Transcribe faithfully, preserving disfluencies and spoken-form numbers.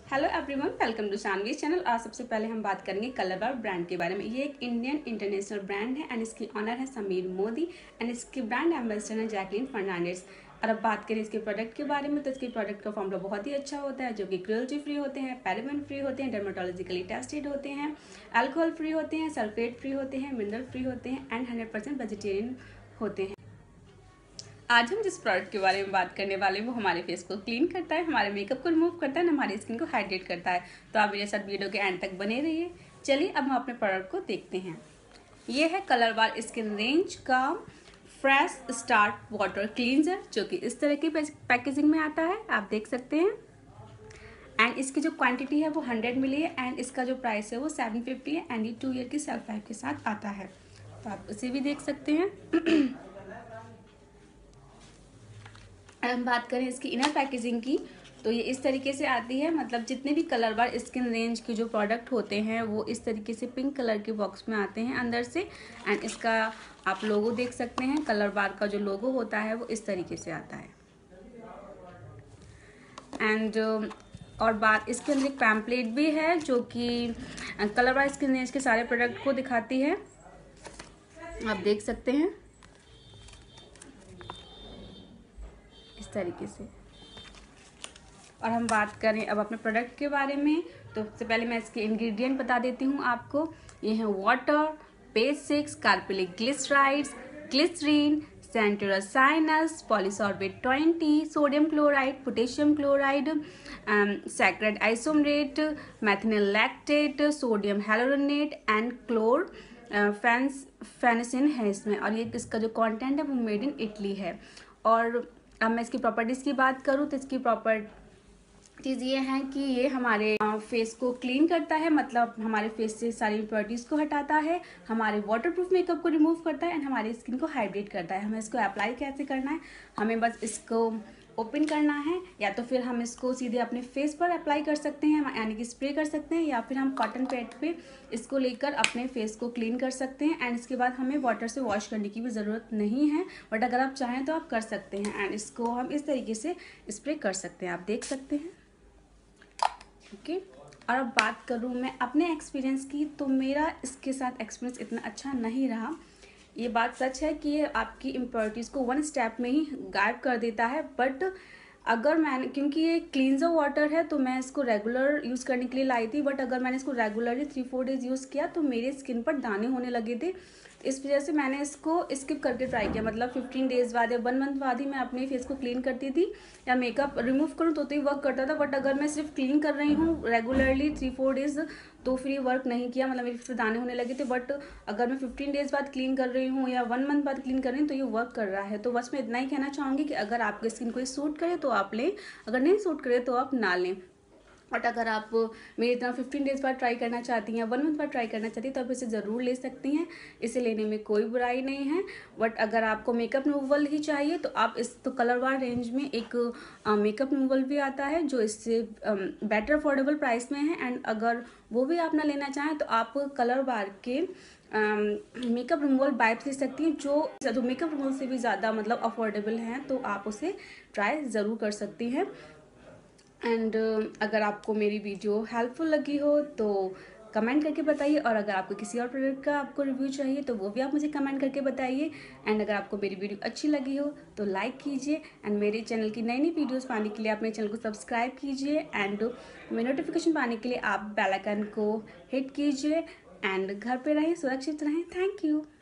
Hello everyone, welcome to Shanvi channel. आज सबसे पहले हम बात करेंगे कलरबार ब्रांड के बारे में। ये एक इंडियन इंटरनेशनल ब्रांड है एंड इसकी ऑनर है समीर मोदी एंड इसकी ब्रांड एम्बेसडर है जैकलीन फर्नांडिस। और अब बात करें इसके प्रोडक्ट के बारे में तो इसके प्रोडक्ट का फॉर्मूला बहुत ही अच्छा होता है, जो कि क्रुएल्टी फ्री होते हैं, पैराबेन फ्री होते हैं, डर्मेटोलॉजिकली टेस्टेड होते हैं, अल्कोहल फ्री होते हैं, सल्फेट फ्री होते हैं, मिनरल फ्री होते हैं एंड हंड्रेड परसेंट वेजिटेरियन होते हैं। आज हम जिस प्रोडक्ट के बारे में बात करने वाले हैं वो हमारे फेस को क्लीन करता है, हमारे मेकअप को रिमूव करता है, हमारी स्किन को हाइड्रेट करता है। तो आप मेरे साथ वीडियो के एंड तक बने रहिए। चलिए अब हम अपने प्रोडक्ट को देखते हैं। ये है कलरबार स्किन रेंज का फ्रेश स्टार्ट वाटर क्लींजर, जो कि इस तरह की पैकेजिंग में आता है, आप देख सकते हैं। एंड इसकी जो क्वांटिटी है वो हंड्रेड मिली है एंड इसका जो प्राइस है वो सेवन फिफ्टी है एंड ये टू ईयर की सेल्फ लाइफ के साथ आता है, तो आप उसे भी देख सकते हैं। हम बात करें इसकी इनर पैकेजिंग की तो ये इस तरीके से आती है। मतलब जितने भी कलरबार स्किन रेंज के जो प्रोडक्ट होते हैं वो इस तरीके से पिंक कलर के बॉक्स में आते हैं अंदर से। एंड इसका आप लोगो देख सकते हैं, कलरबार का जो लोगो होता है वो इस तरीके से आता है। एंड और बात इसके अंदर एक पैम्पलेट भी है जो कि कलरबार स्किन रेंज के सारे प्रोडक्ट को दिखाती है, आप देख सकते हैं इस तरीके से। और हम बात करें अब अपने प्रोडक्ट के बारे में तो सबसे पहले मैं इसके इंग्रेडिएंट बता देती हूँ आपको। ये है water, basics, carbolic glycerides, glycerin, centaurea cyanus, polysorbate twenty, sodium chloride, potassium chloride, saccharide isomerate, methyl lactate, sodium hyaluronate and chlorphenesin है इसमें। और ये इसका जो कंटेंट है वो मेड इन इटली है। और अब मैं इसकी प्रॉपर्टीज़ की बात करूँ तो इसकी प्रॉपर्टीज़ ये हैं कि ये हमारे फेस को क्लीन करता है, मतलब हमारे फेस से सारी इम्प्योरिटीज़ को हटाता है, हमारे वाटरप्रूफ मेकअप को रिमूव करता है एंड हमारी स्किन को हाइड्रेट करता है। हमें इसको अप्लाई कैसे करना है, हमें बस इसको ओपन करना है या तो फिर हम इसको सीधे अपने फेस पर अप्लाई कर सकते हैं, यानी कि स्प्रे कर सकते हैं, या फिर हम कॉटन पैड पे इसको लेकर अपने फेस को क्लीन कर सकते हैं। एंड इसके बाद हमें वाटर से वॉश करने की भी ज़रूरत नहीं है, बट अगर आप चाहें तो आप कर सकते हैं। एंड इसको हम इस तरीके से स्प्रे कर सकते हैं, आप देख सकते हैं। Okay okay? और अब बात करूँ मैं अपने एक्सपीरियंस की तो मेरा इसके साथ एक्सपीरियंस इतना अच्छा नहीं रहा। ये बात सच है कि ये आपकी इम्प्योरिटीज़ को वन स्टेप में ही गायब कर देता है, बट अगर मैंने, क्योंकि ये क्लींजर वाटर है तो मैं इसको रेगुलर यूज़ करने के लिए लाई थी, बट अगर मैंने इसको regularly three four days use किया तो मेरे स्किन पर दाने होने लगे थे। इस वजह से मैंने इसको स्किप करके ट्राई किया, मतलब फिफ्टीन डेज बाद या वन मंथ बाद ही मैं अपने फेस को क्लीन करती थी या मेकअप रिमूव करूँ तो तो ही वर्क करता था। बट अगर मैं सिर्फ क्लीन कर रही हूँ रेगुलरली थ्री फोर डेज तो फिर ये वर्क नहीं किया, मतलब मेरे फेस पे दाने होने लगे थे। बट अगर मैं फिफ्टीन डेज बाद क्लीन कर रही हूँ या वन मंथ बाद क्लीन कर रही हूँ तो ये वर्क कर रहा है। तो बस मैं इतना ही कहना चाहूँगी कि अगर आपके स्किन को ये सूट करे तो आप लें, अगर नहीं सूट करे तो आप ना लें। बट अगर आप मेरी तरह फिफ्टीन डेज बाद ट्राई करना चाहती हैं, वन मंथ बाद ट्राई करना चाहती हैं तो आप इसे ज़रूर ले सकती हैं, इसे लेने में कोई बुराई नहीं है। बट अगर आपको मेकअप रिमूवल ही चाहिए तो आप इस तो कलरबार रेंज में एक मेकअप रिमूवल भी आता है जो इससे बेटर अफोर्डेबल प्राइस में है। एंड अगर वो भी आप ना लेना चाहें तो आप कलरबार के मेकअप रिमूवल वाइप्स ले सकती हैं जो जो मेकअप रिमूवल से भी ज़्यादा मतलब अफोर्डेबल हैं, तो आप उसे ट्राई ज़रूर कर सकती हैं। एंड uh, अगर आपको मेरी वीडियो हेल्पफुल लगी हो तो कमेंट करके बताइए, और अगर आपको किसी और प्रोडक्ट का आपको रिव्यू चाहिए तो वो भी आप मुझे कमेंट करके बताइए। एंड अगर आपको मेरी वीडियो अच्छी लगी हो तो लाइक कीजिए एंड मेरे चैनल की नई नई वीडियोस पाने के लिए आप मेरे चैनल को सब्सक्राइब कीजिए एंड मेरे नोटिफिकेशन पाने के लिए आप बेल आइकन को हिट कीजिए। एंड घर पे रहें, सुरक्षित रहें। Thank you.